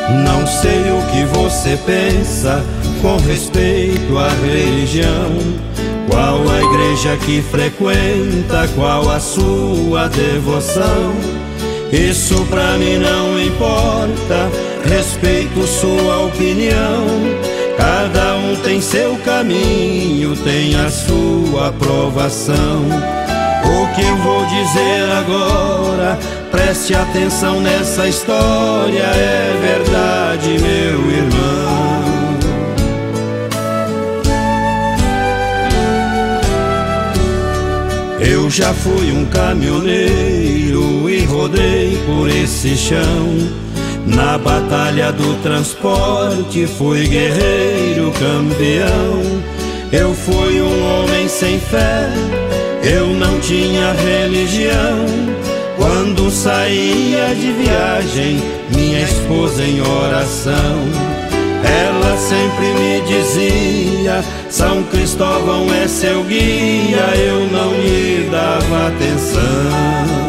Não sei o que você pensa com respeito à religião. Qual a igreja que frequenta, qual a sua devoção? Isso pra mim não importa, respeito sua opinião. Cada um tem seu caminho, tem a sua aprovação. O que eu vou dizer agora, preste atenção nessa história, é verdade, meu irmão. Eu já fui um caminhoneiro e rodei por esse chão. Na batalha do transporte fui guerreiro campeão. Eu fui um homem sem fé, eu não tinha religião. Quando saía de viagem, minha esposa em oração, ela sempre me dizia: São Cristóvão é seu guia. Eu não lhe dava atenção.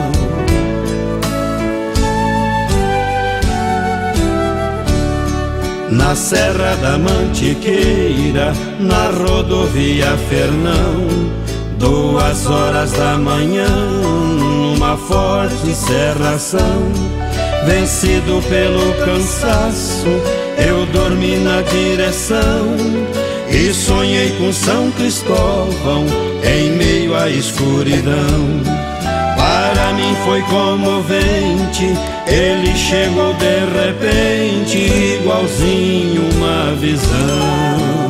Na Serra da Mantiqueira, na rodovia Fernão, 2h da manhã, numa forte serração, vencido pelo cansaço, eu dormi na direção e sonhei com São Cristóvão em meio à escuridão. Para mim foi comovente, ele chegou de repente, igualzinho uma visão.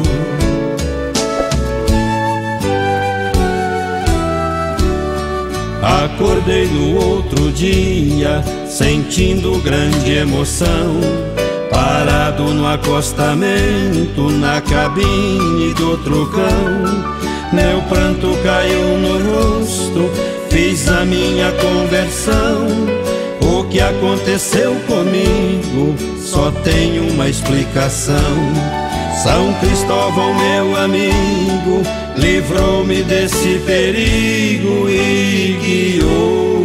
Acordei no outro dia, sentindo grande emoção, parado no acostamento, na cabine do trucão. Meu pranto caiu no rosto, fiz a minha conversão. O que aconteceu comigo só tem uma explicação. São Cristóvão, meu amigo, livrou-me desse perigo e guiou